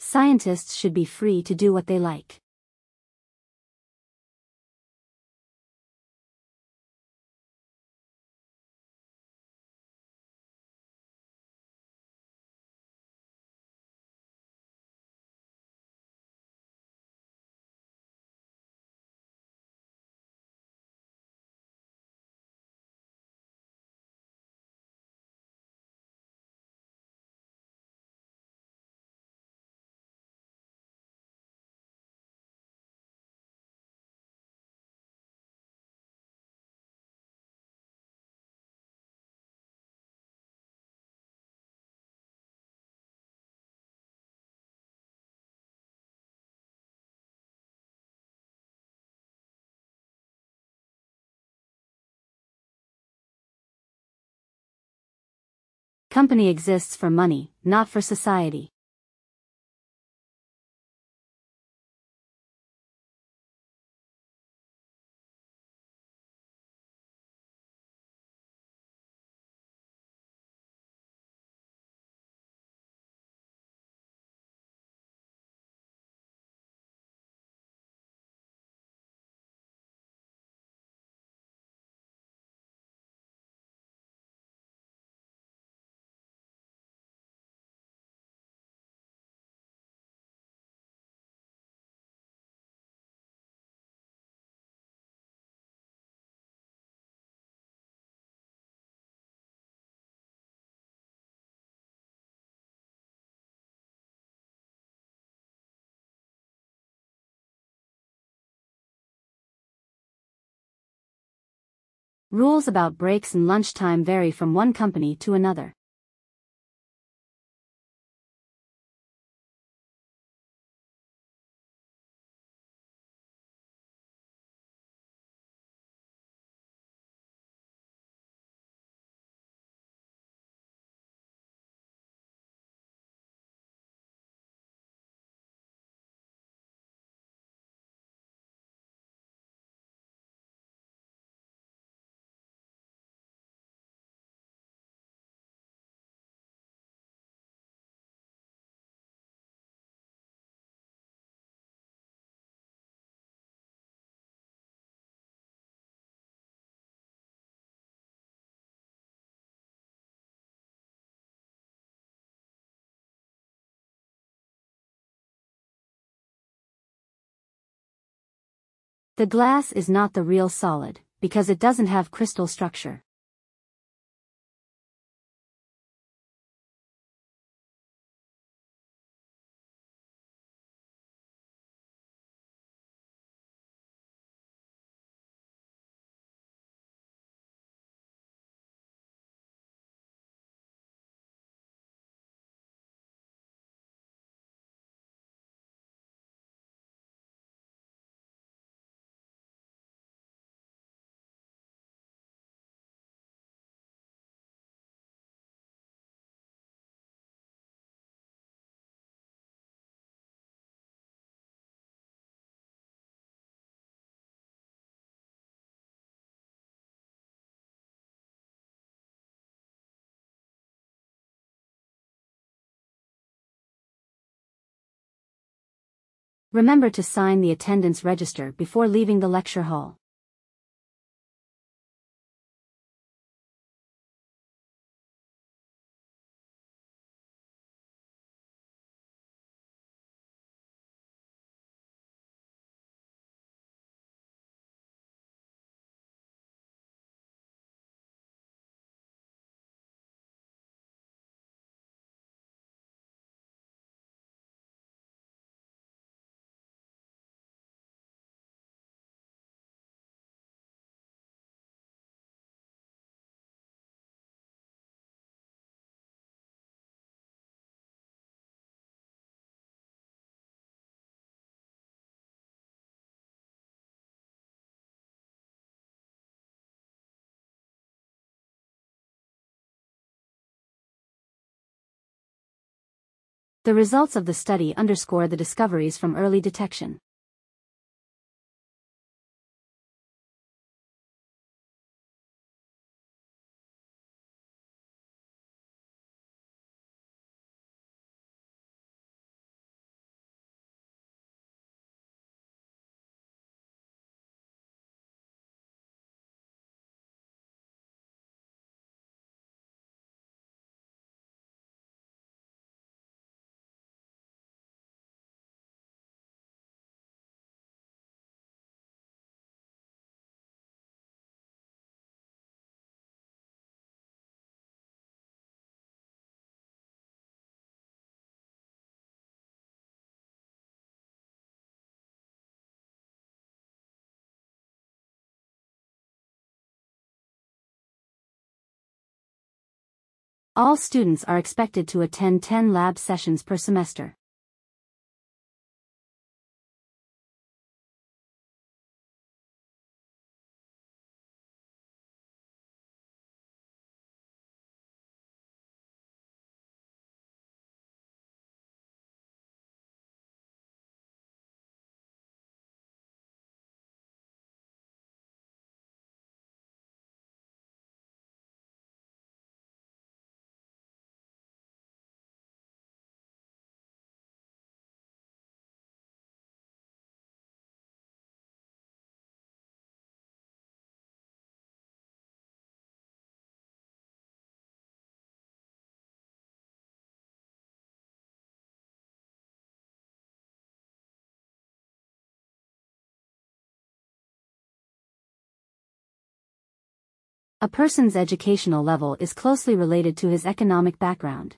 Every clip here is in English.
Scientists should be free to do what they like. Company exists for money, not for society. Rules about breaks and lunchtime vary from one company to another. The glass is not the real solid, because it doesn't have crystal structure. Remember to sign the attendance register before leaving the lecture hall. The results of the study underscore the discoveries from early detection. All students are expected to attend 10 lab sessions per semester. A person's educational level is closely related to his economic background.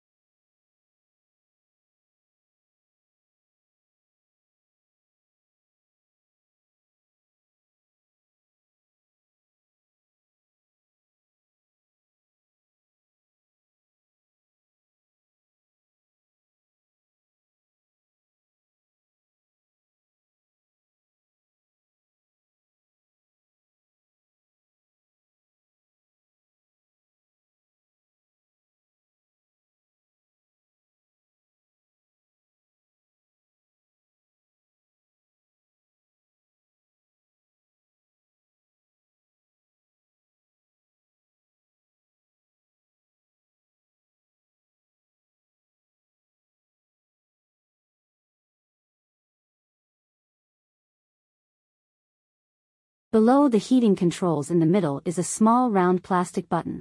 Below the heating controls in the middle is a small round plastic button.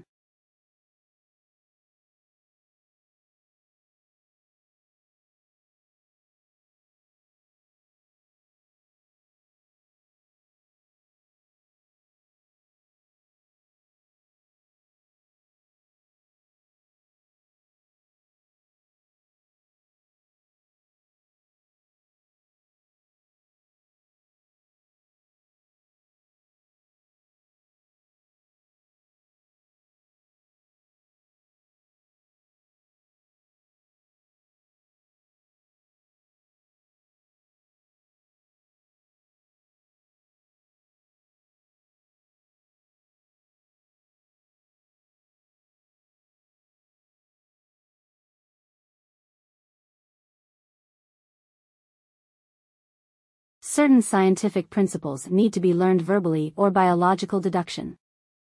Certain scientific principles need to be learned verbally or by a logical deduction.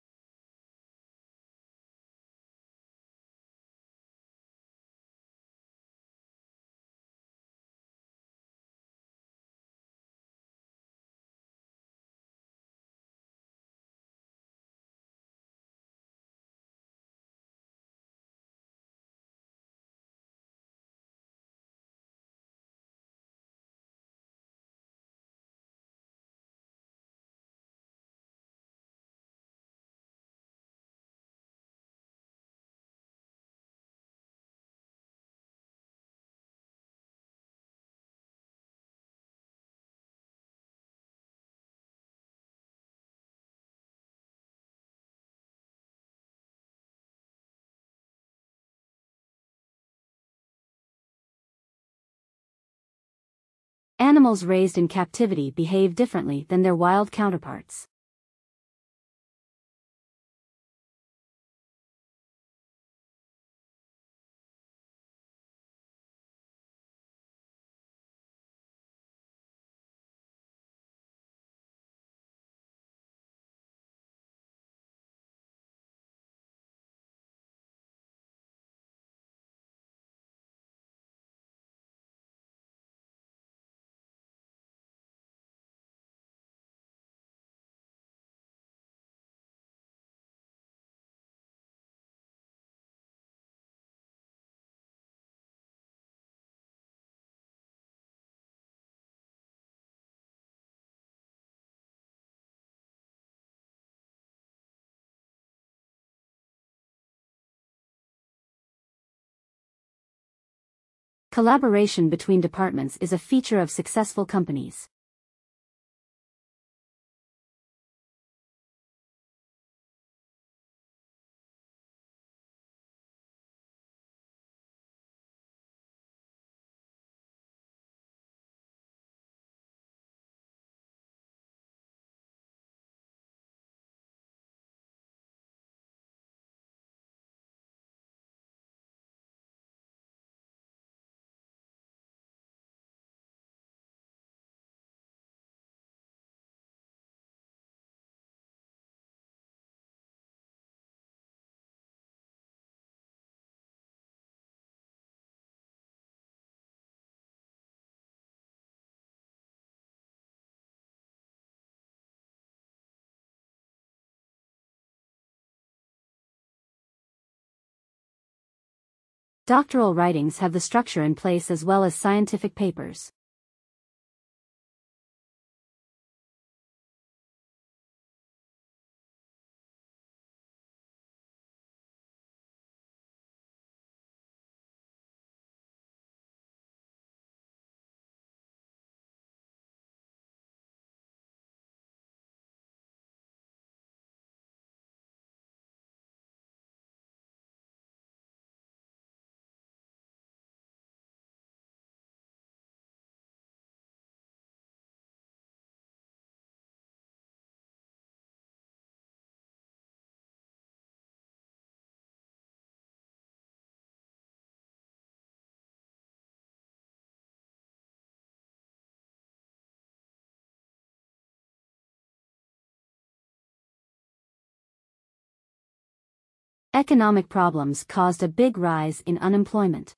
Animals raised in captivity behave differently than their wild counterparts. Collaboration between departments is a feature of successful companies. Doctoral writings have the structure in place as well as scientific papers. Economic problems caused a big rise in unemployment.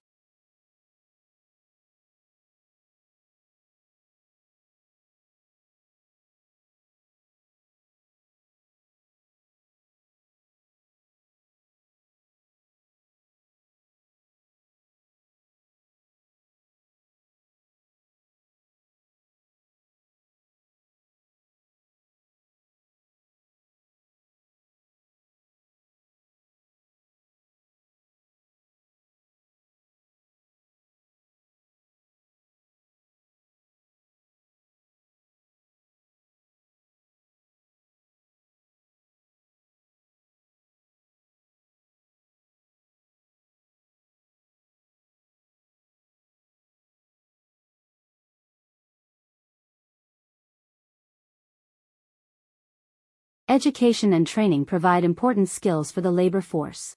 Education and training provide important skills for the labor force.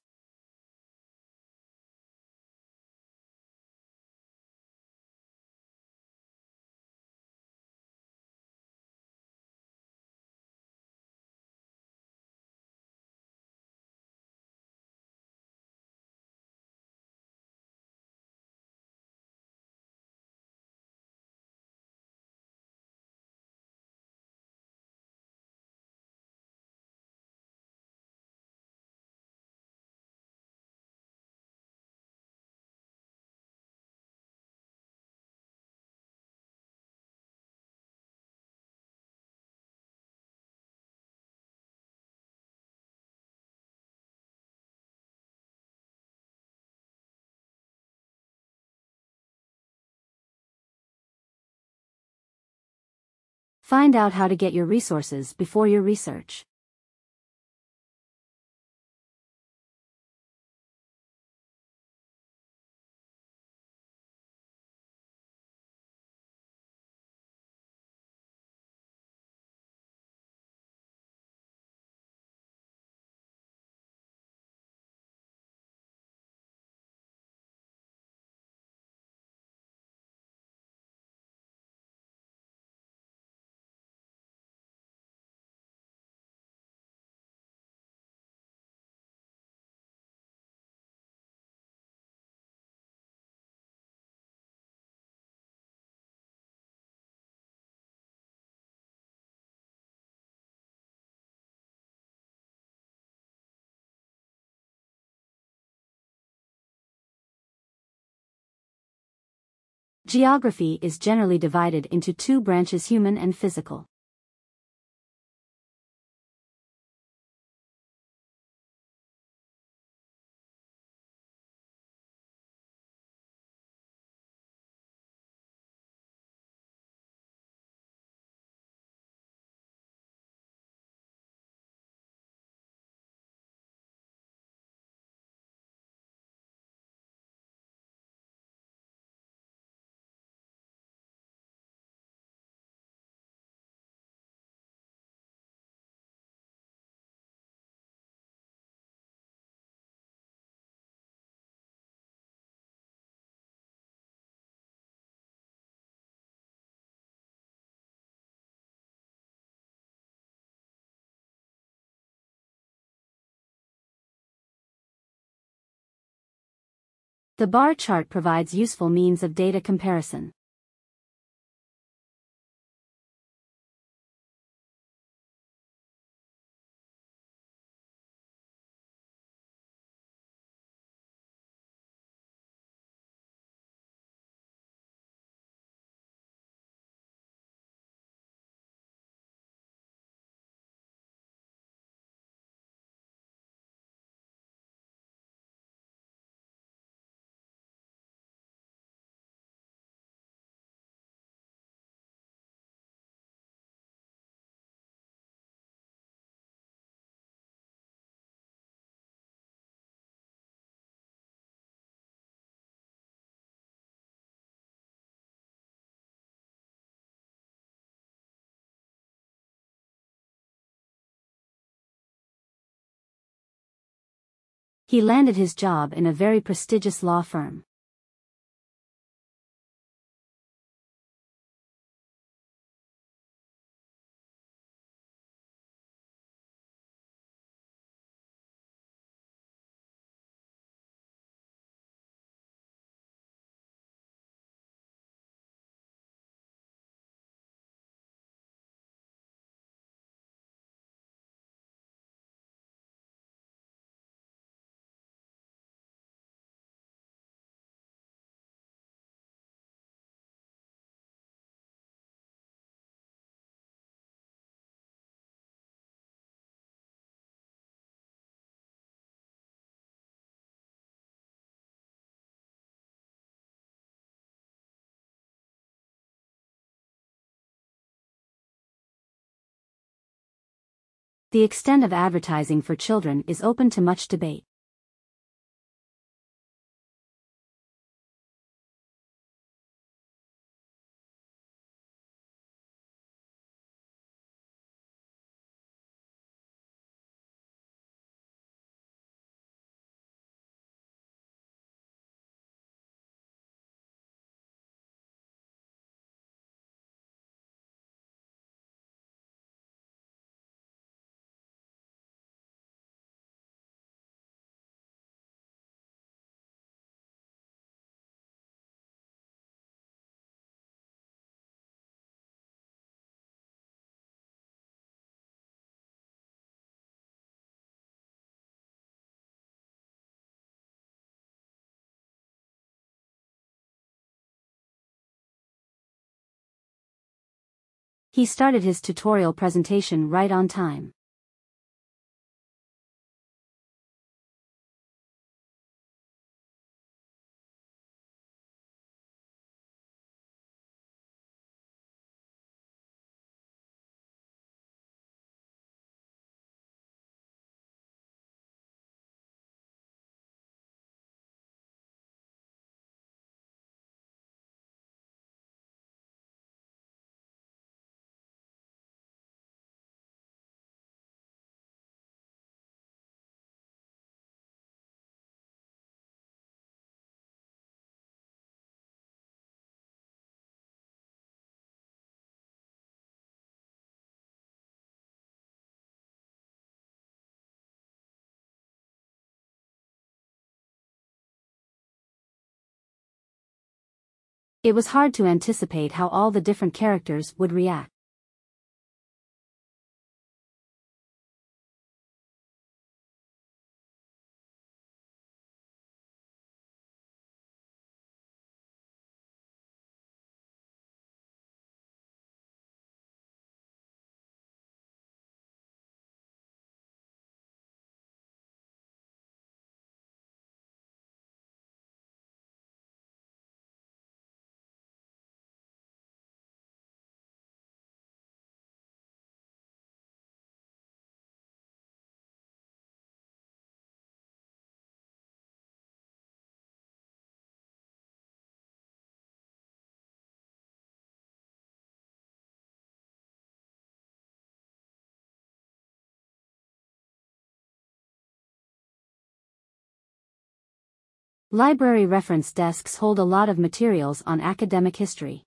Find out how to get your resources before your research. Geography is generally divided into two branches: human and physical. The bar chart provides useful means of data comparison. He landed his job in a very prestigious law firm. The extent of advertising for children is open to much debate. He started his tutorial presentation right on time. It was hard to anticipate how all the different characters would react. Library reference desks hold a lot of materials on academic history.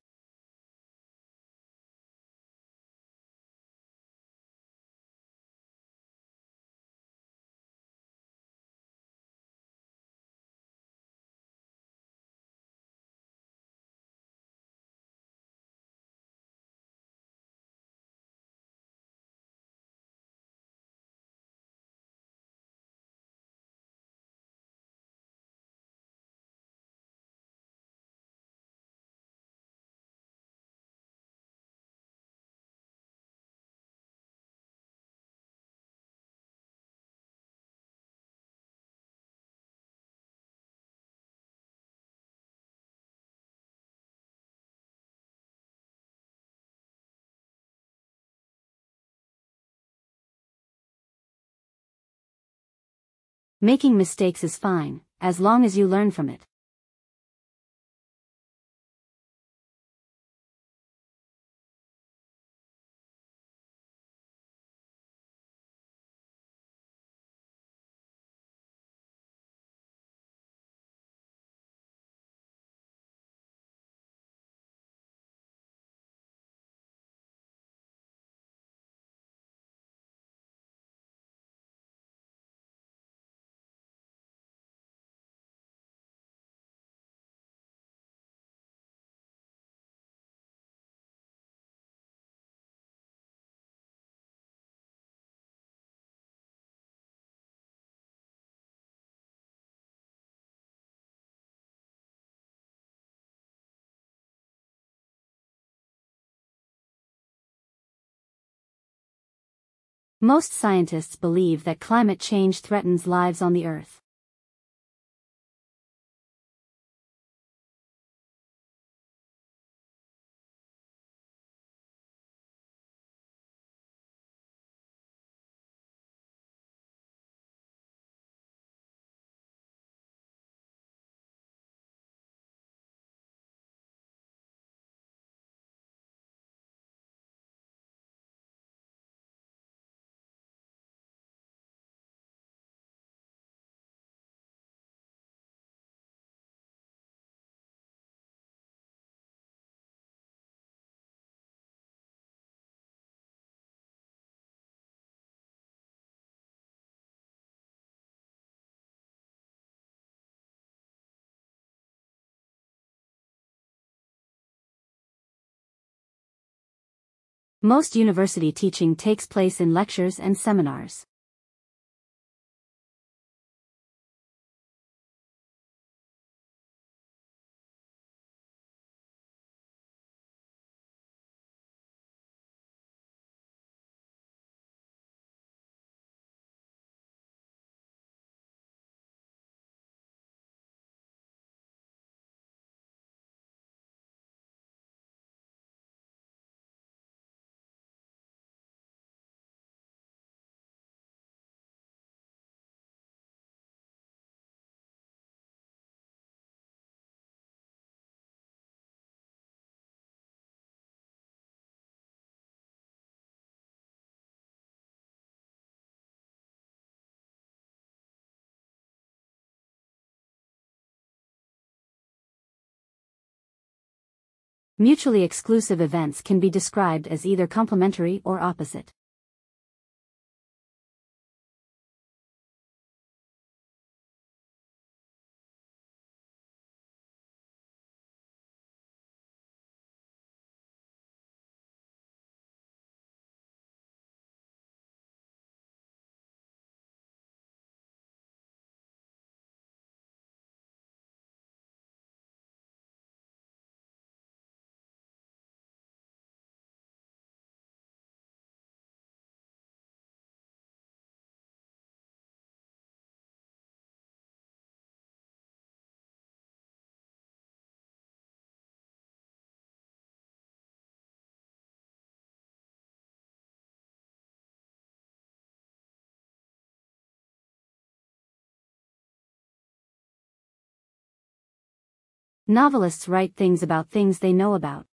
Making mistakes is fine, as long as you learn from it. Most scientists believe that climate change threatens lives on the Earth. Most university teaching takes place in lectures and seminars. Mutually exclusive events can be described as either complementary or opposite. Novelists write things about things they know about.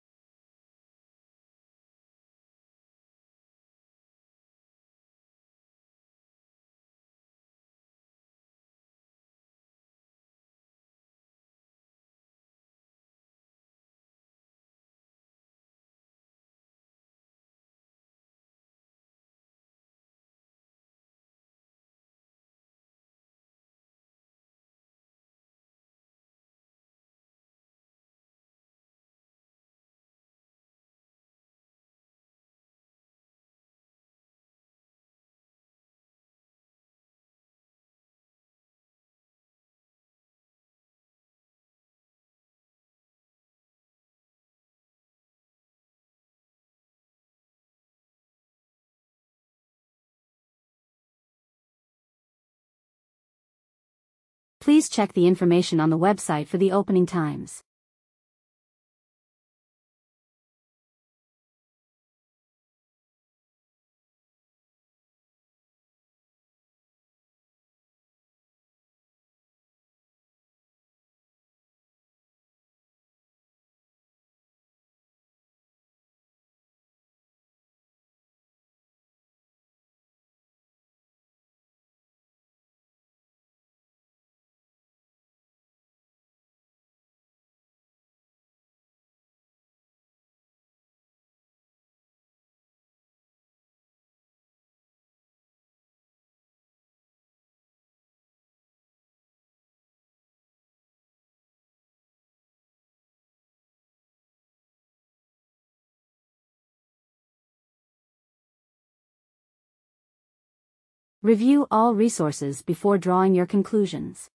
Please check the information on the website for the opening times. Review all resources before drawing your conclusions.